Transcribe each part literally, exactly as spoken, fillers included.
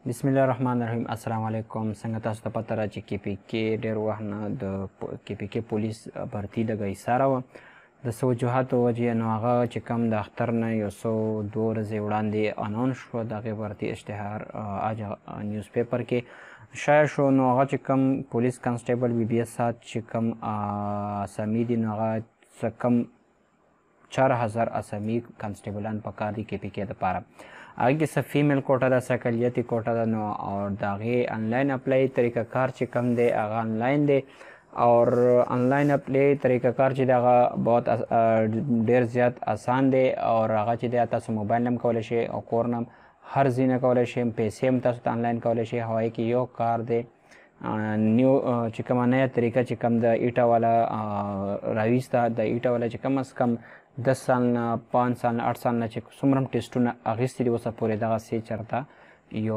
بسم الله الرحمن الرحیم. السلام علیکم. څنګه تاسو ته پته را چې کې پی کې ډېر وخت نه د کې پی کې پولیس بھرتي لږه ایساره وه د څه وجوهاتو وجې، نو هغه چې کم د اختر نه یو څو دوه ورځې وړاندې اناونس شوه د هغې بھرتي اشتهار آج نیوز پیپر کې شایع شو. نو هغه چې کم پولیس کانسټیبل بی بی ایس سات چې کم اسامي دي، نو هغه څه کم چار هزار اسامي کانسټیبلان پکار دي کې پی کې دپاره. هغې کې څه فیمیل کوټه ده، څه اقلیتي کوټه ده، نو او د هغې آنلاین اپلای طریقه کار چې کم دی هغه آنلاین دی، اور آنلاین اپلای طریقه کار چې دی هغه بہت ډېر زیات آسان دی، اور هغه چې دی تاسو موبایل هم کولی شئ او کور نه هم هر ځای نه کولی شئ، پیسې هم تاسو ته آنلاین کولی شئ. هغې کې یو کار دی نیو چې کومه نوې طریقه چې کم د ایټا والا راویسته، د ایټا والا چې کم از کم دس سال نه پانچ سال نه آټ سال نه چې څومره هم ټیسټونه اخیستي دي اوسه پورې دغسې چېرته یو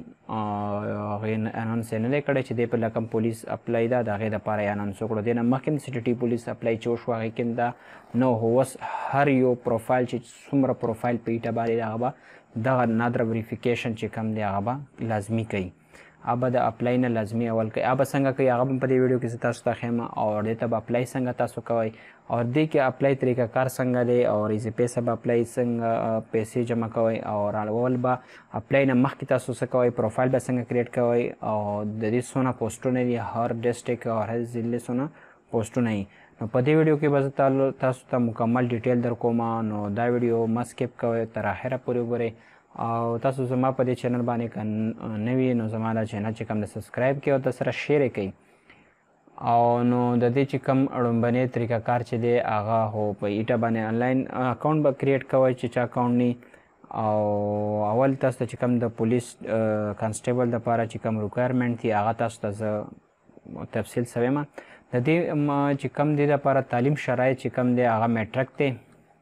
هغې اناونس یې نه دی کړی چې دی په لکم پولیس اپلای ده د هغې دپاره یې اناونس وکړو. دې نه مخکې هم سی ټي ټي پولیس اپلای چې وشو هغې کې دا نه هو، اوس هر یو پروفایل چې څومره پروفایل په ایټا باندې دی هغه به دغه نادره وریفیکیشن چې کم دی هغه به لازمي کوي، هغه به د اپلای نه لازمي اول کوي. هغه به څنګه کوي هغه به په دې ویډیو کې زه تاسو ته ښیم، او دې ته به اپلای څنګه تاسو کوئ، اور دې کې اپلای طریقه کار څنګه دی، اور ایزي پیسه به اپلای څنګه پیسې جمع کوئ، اور اول به اپلای نه مخکې تاسو څه کوئ، پروفایل به څنګه کریټ کوئ، او د دې څونه پوسټونه دي هر ډسټرکټ او هر ضلع څونه پوسټونه دي. نو په دې ویډیو کې به زه تاسو ته مکمل ډیټیل در کوم، نو دا ویډیو مه سکیپ کوئ، تر اخره پورې وګورئ. او تاسو زما په دې چینل باندې که نوي نو زما دا چینل چې کوم د سبسکرایب کړئ او درسره شیر یې کړئ. او نو د دې چې کوم لومبنی طریقه کار چې دی هغه هو په ایټا باندې آنلاین اکاونټ به کریټ کوئ چې چا اکاونټ نی، او اول تاسو ته چې کوم د پولیس کانسټیبل دپاره چې کوم ریکوایرمنټ دي هغه تاسو ته زه تفصیل څه وایم. د دې چې کوم دی دپاره تعلیم شرایط چې کوم دی هغه میټرک دی.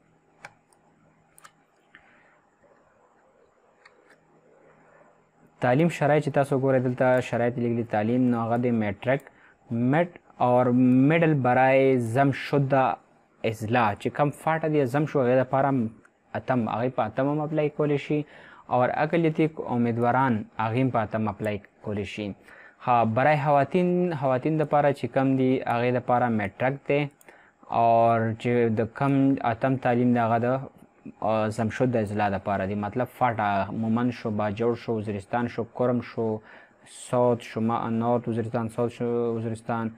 تعلیم شرایط چې تاسو ګورئ دلته شرایط لیکلي تعلیم، نو هغه دی میټرک میټ اور میډل برای زم شده اضلاع چې کم فاټه دی زم شو هغې دپاره اتم هغې په اتم هم اپلای کولی شي، اور اقلیتي امیدواران هغې هم په اتم اپلای کولی شي. ها برای خواتین خواتین دپاره چې کم دی هغې دپاره میټرک دی، اور چې د کم اتم تعلیم دی هغه د زمشد اضلاع دپاره دی، مطلب فاټه مومند شو، باجوړ شو، وزیرستان شو، کرم شو، ساوت شو، نارت وزیرستان، ساوت شو وزیرستان،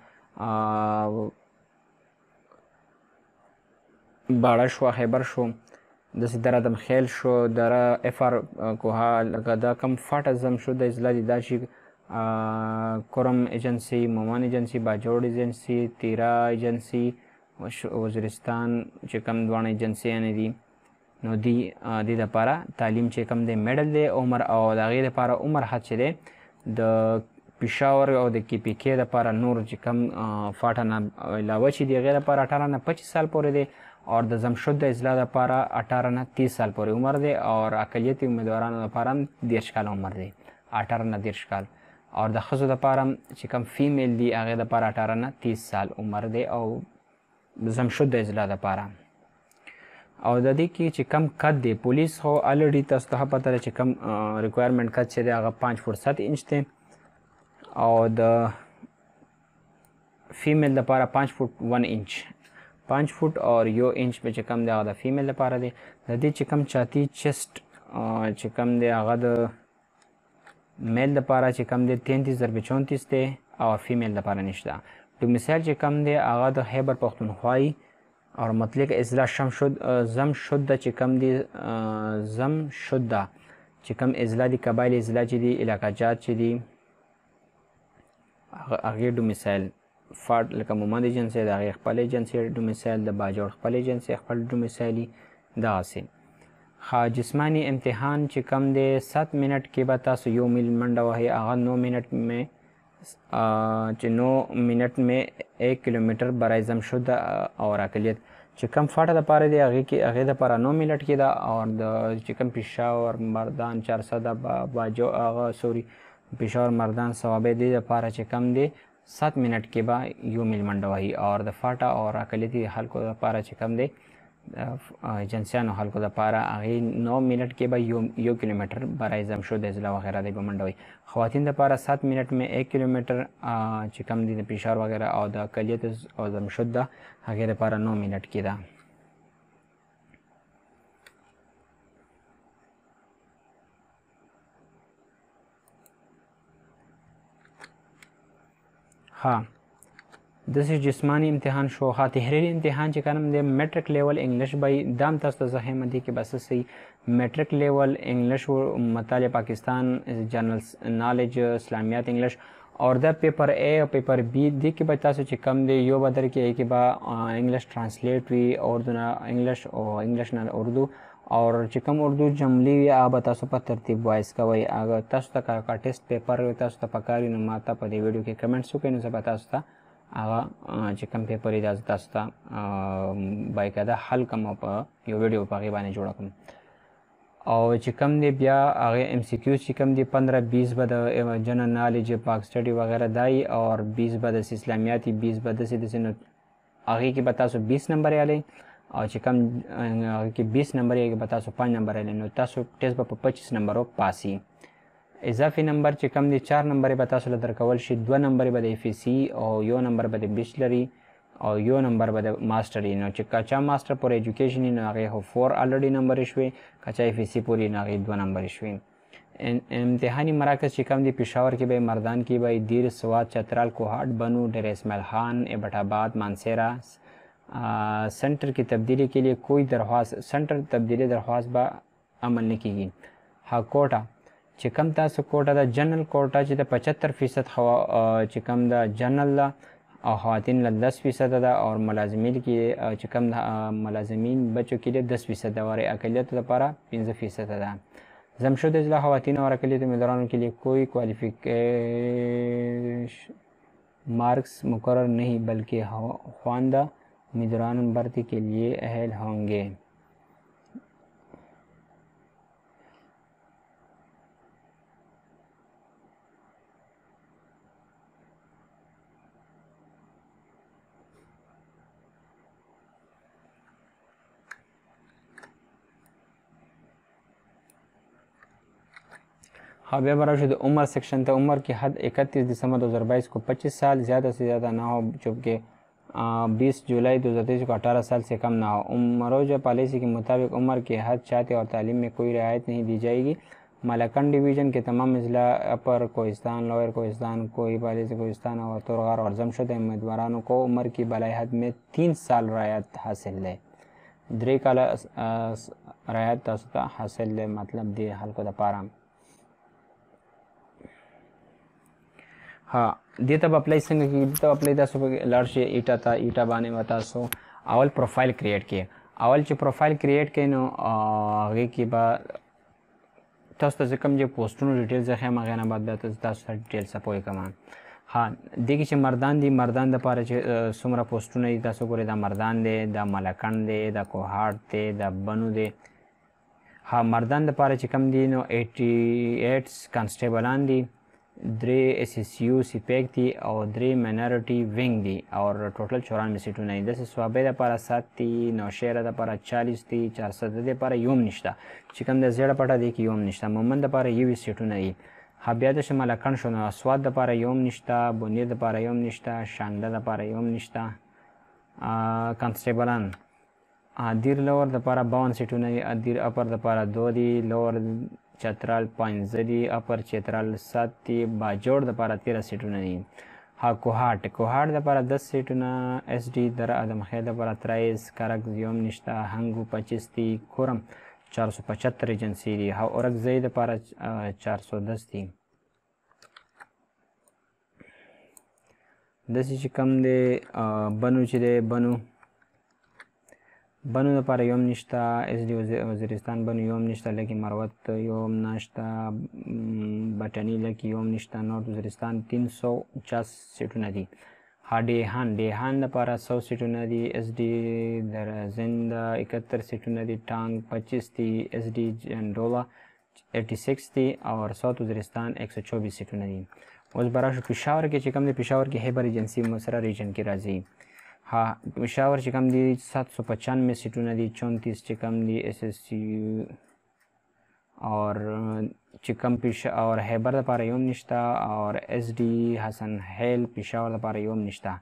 باړه شو، خیبر شو، داسې دره دمخیل شو، دره اف آر کوها، لکه دا کم فاټه زمشد اضلاع دي دا چې کرم ایجنسي، مومند ایجنسي، باجوړ ایجنسي، تیرا ایجنسي، وزیرستان چې کم دواړه ایجنسیانې دي، نو دی دې دپاره تعلیم چې کم دی میډل دی عمر، او د هغې دپاره عمر حد چې دی د پېښور او د کې پي کې دپاره نور چې کم فاټه نه علاوه چې دی هغې دپاره اټاره نه پچیس سال پورې دی، اور د زمشد اضلاع دپاره اټاره نه تیس سال پورې عمر دی، اور اقلیتي امیدوارانو دپاره هم دېرش کاله عمر دی، اټاره نه دېرش کال، اور د ښځو دپاره هم چې کم فیمیل دی هغې دپاره اټاره نه تیس سال عمر دی، او زمشد اضلاع دپاره. او د دې کې چې کم قد دی پولیس خو الریډي تاسو ته پته ده چې کم ریکوایرمنټ قد چې دی هغه پانچ فوټ سات انچ دی، او د فیمیل دپاره پانچ فوټ ون انچ پانچ فوټ اور یو انچ به چې کم دی هغه د فیمیل دپاره دی. د دې چې کم چاتی چیسټ چې کم دی هغه د میل دپاره چې کم دی تینتیس ضرب چونتیس دی، او فیمیل دپاره نشته. ډومیسایل چې کم دی هغه د خیبر پښتونخوا، اور مطلق اضلاع شم شد زم شده چې کم دی زم شده چې کم اضلاع دی قبایل اضلاع چې دی علاقه جات چې دی هغې ډومیسایل فاټ لکه مومند ایجنسي د هغې خپل ایجنسي ډومیسایل، د باجوړ خپل ایجنسي خپل ډومیسایلي دغسې. ښه جسماني امتحان چې کم دی سات منټ کې به تاسو یو میل منډه وهئ، هغه نو منټ میں چې نو منټ میں ایک کلومیټر برای زمشد اور اقلیت چې کم فاټه دپاره دی هغې کې هغې دپاره نو منټ کې ده، اور د چې کم پېښور مردان چارسده باجو هغه سوري پېښور مردان صوابۍ دې دپاره چې کم دی سات منټ کې به یو میل منډه وهي، اور د فاټه اور اقلیتي خلکو دپاره چې کم دی ایجنسیانو خلکو دپاره هغې نو منټ کې به یو یو کیلومتر برای زمشد ضلع وغیره دی به منډه وي. خواتین دپاره سات منټ میں ایک کیلومتر چې کم دی د پیشاور وغیره او د کلیت او زمشد ده هغې دپاره نو منټ کې ده. ها داسې جسمانی امتحان شو. ها تحریري امتحان چې کنم د میټریک لیول انګلیش به دام تاسو ته زه هم دي کې بس صحیح میټریک لیول انګلیش مطالعه پاکستان جنرل نالج اسلامیات انګلیش اور دا پیپر اے او پیپر بی دی کې به تاسو چې کم دی یو بدر کې کې به انګلیش ترانسلیټ وي اردو نه انګلیش او انګلیش نه اردو اور چې کوم اردو جملې وي هغه به تاسو په ترتیب وایس کوئ. هغه تاسو ته کا ټیسټ پیپر تاسو ته پکار وي نو ما ته په دې ویډیو کې کمنټس وکړئ نو زه به تاسو ته هغه چې کوم پیپر یې دا تاسو ته باقاعده حل کوم او په یو ویډیو په هغې باندې جوړه کړم. او چې کوم دی بیا هغې ایم سی کیوز چې کوم دی پندرہ بیس به د جنرل نالج پاک سټډي وغیره دای اور بیس به د اسلامیاتي بیس به داسې داسې نو هغې کې به تاسو بیس نمبر یالی او چې کوم هغې کې بیس نمبر یې به تاسو پانچ نمبر یالی نو تاسو ټیسټ به په پچیس نمبرو پاسي. اضافي نمبر چې کم دی چار نمبر به تاسو له درکول شي. دوه نمبر به د اف ای سی او یو نمبر به د بیچلري او یو نمبر به د ماسټري. نو چې کچا ماسټر پور ایجوکیشن نو هغې خو فور الریډي نمبر شوي کچا اف ای سی پورې نو هغې دوه نمبر شوي. امتحاني مراکز چې کم دی پېښور کې به مردان کې به دیر سوات چترال کوهاټ بنو ډیر اسماعیل خان ایبٹ آباد مانسیرا. سینٹر کی تبدیلی کے لیے کوئی درخواست سینٹر تبدیلی درخواست به عمل نه کیږي. ها کوټه چې کم تاسو کوټه د جنرل کوټه چې د پچهتر فیصد چې کم د جنرل ده او خواتین له دس فیصد ده اور ملازمین کې چې کم د ملازمین بچو کې دس فیصد ده اور اقلیت لپاره پنځه فیصد ده. زمشد ضلع خواتین اور اقلیت امیدواروں کے لیے کوئی کوالیفیکیشن مارکس مقرر نہیں بلکہ خواندہ امیدواران بھرتی کے لیے اہل ہوں گے. हाँ बे बराबर उम्र सेक्शन था. उम्र की हद इकतीस दिसंबर दो हज़ार बाईस को पच्चीस साल ज़्यादा से ज़्यादा ना हो जबकि बीस जुलाई दो हज़ार तेईस को अठारह साल से कम ना हो. मरोजा पॉलिसी के मुताबिक उम्र की हद चाहते और तालीम में कोई रियायत नहीं दी जाएगी. मलाकंड डिवीज़न के तमाम अजला अपर कोहिस्तान लोअर कोहिस्तान कोई पॉलिसी कोहिस्तान और तुरगार और जमशद उम्मीदवारों को उम्र की बलाई हद में तीन साल रियायत हासिल है. द्रे का रियायत हासिल है मतलब दे हल को दपारा. हाँ دې ته به اپلای څنګه کېږي؟ دې ته به اپلای تاسو لاړ شئ ایټا ته. ایټا باندې به تاسو اول پروفایل کریټ کړئ. اول چې پروفایل کریټ کړئ نو هغې کې به تاسو ته زه کوم چې پوسټونو ډیټیل زه ښیم هغې نه بعد به تاسو ته ډیټیل څه پوه کوم. ها دې کې چې مردان دي مردان دپاره چې څومره پوسټونه دي تاسو ګورئ دا مردان دی دا ملکنډ دی دا کوهاټ دی دا بنو دی. ها مردان دپاره چې کوم دي نو ایټي ایټ کانسټیبلان دي درې ایس ایس یو سپیک دي او درې مینارټي وینګ دي اور ټوټل چورانوي سیټونه دي. داسې صوابۍ دپاره سات دي نوشهره دپاره چالیس دي چارسده دپاره یوم نشته چې کوم د زیړه پټه دی کې یوم نشته. مومند دپاره یوویس سیټونه دي. ها بیا داسې ملکنډ شو نو اسوات دپاره یوم نشته بونیر دپاره یوم نشته شانګله دپاره یوم نشته. کانسټیبلان دیر لور دپاره باون سیټونه دي. دیر اپر دپاره دو دي لور چترال پنځه دي اپر چترال سات دي باجوړ دپاره تیره سیټونه دي. ها کوهاټ کوهاټ دپاره دس سیټونه ایس ډي در ادمخیل دپاره ترایس کرک یوم نشته هنګو پچیس دي کورم چار سو پچهتر ایجنسي دي. ها اورکزۍ دپاره چار سو دس دي. داسې چې کوم دی بنو چې دی بنو بنو دپاره یوم نشته ایس ډي وزیرستان بنو یوم نشته لکه مروت یوم نشته بټني لکه یوم نشته نورت وزیرستان تین سو پچاس سیټونه دي. ها ډیهان ډیهان دپاره سو سیټونه دي. ایس ډي درزند اکہتر سیټونه دي. ټانګ پچیس دي. ایس ډي جنډولا ایټي سکس دي اور ساؤتھ وزیرستان ایک سو چوبیس سیټونه دي. اوس به راشو پېښور کې چې کوم دی پېښور کې هیبر ایجنسي مسره ریجن کې راځي. ها پېښور چې کوم دي सात सौ पचानवे سیټونه دي चौंतीस چې کوم دي एस एस सी और چې کوم پېښ اور خیبر لپاره یو نشته اور اس डी حسن هیل پېښور لپاره یو نشته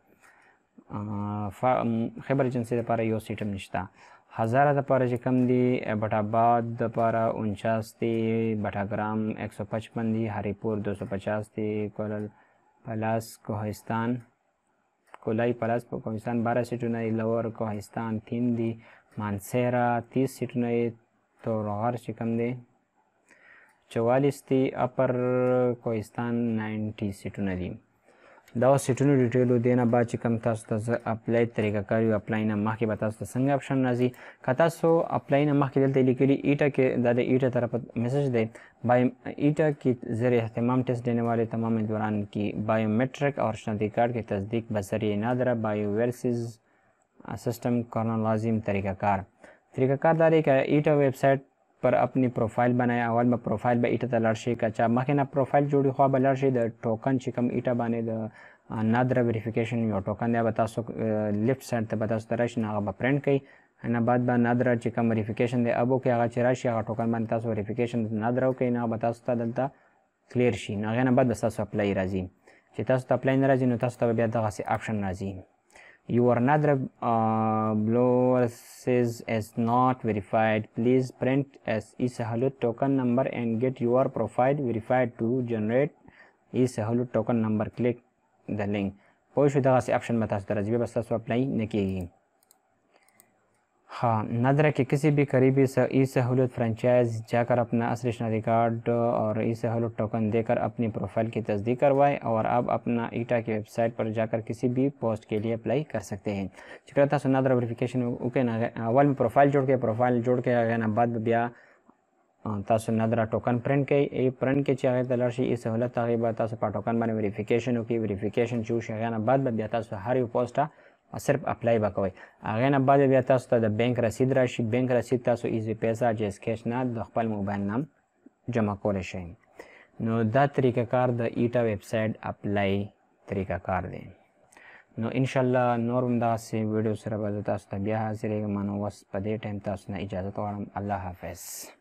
خیبر ایجنسی لپاره یو سیټ هم نشته هزاره لپاره چې کوم دي بټ آباد لپاره انچاس دي بټاګرام एक सौ पचपन دي हरिपुर दो सौ पचास دي کولل پلاس کوهستان कोलाई पलास कोहिस्तान बारह सीटों लोअर कोहिस्तान तीन दी मानसेरा तीस सीटों तो रोहर चिकम दे चौवालीस थी अपर कोहिस्तान नाइन्टी सीटों दी दो सीटों डिटेल देना बाद चिकम तास अप्लाई तरीका करी अप्लाई ना माह के बता संग ऑप्शन राजी कता सो अप्लाई ना माह के दलते लिखी ईटा के दादे ईटा तरफ मैसेज दे बायो ईटा की ज़रिए अहतमाम टेस्ट देने वाले तमाम उम्मीदवारान की बायोमेट्रिक और शनाख्ती कार्ड की तस्दीक बसरिए नादरा बायोवेरिसिस सिस्टम करना लाजिम तरीक़ाकार तरीक़ाकार दारे का ईटा वेबसाइट पर अपनी प्रोफाइल बनाए अवल में प्रोफाइल बा ईटा तलाशी का चा मखना प्रोफाइल जोड़ी ख्वाब लर्शी द टोकन चिकम ईटा बाने द नादरा वेरिफिकेशन यो टोकन दे बता सो लेफ्ट साइड ते बता सो तरश ना बा प्रिंट कई ना बाद बा नादरा चिकम वेरिफिकेशन दे अबो के आगा चिराशी आगा टोकन बनता सो वेरिफिकेशन नादरा के ना बता सो दलता क्लियर शी ना गना बाद बस सो अप्लाई राजी چې تاسو ته اپلاین راځي نو تاسو ته بیا دغه سي اپشن راځي your NADRA uh, blower says is not verified. Please print as eSahalut token number and get your profile verified to generate eSahalut token number. Click the link. پوه شو دغه سي اپشن متا ستر راځي بس تاسو اپلائی نه کیږي. हाँ नादरा के किसी भी करीबी ई सहूलत फ्रेंचाइज जाकर अपना असली शनाख्ती कार्ड और ई सहूलत टोकन देकर अपनी प्रोफाइल की तस्दीक करवाएं और आप अपना ईटा की वेबसाइट पर जाकर किसी भी पोस्ट के लिए अप्लाई कर सकते हैं चिकता सो नादरा वेरिफिकेशन ओके ना अवल में प्रोफाइल जोड़ के प्रोफाइल जोड़ के आगे ना बाद बिया तासो नादरा टोकन प्रिंट के ए प्रिंट के चाहे तलाशी ई सहूलत ताकि तासो पा टोकन बने वेरिफिकेशन हो की वेरिफिकेशन चूस आगे ना बाद बिया तासो हर पोस्टा सिर्फ अप्लाई बकोई आगे ना बाद बया तासो ता बैंक रसीद राशि बैंक रसीद तासो इजी पैसा जेस कैश ना द खपल मोबाइल नाम जमा कोले शे नो दा तरीकाकार द ईटा वेबसाइट अप्लाई तरीकाकार दे नो इंशाल्लाह नोरम दा से वीडियो सर बज तासो ता बिया हाजिर मानो वस पदे टाइम तासो ना इजाजत वालम अल्लाह हाफिज।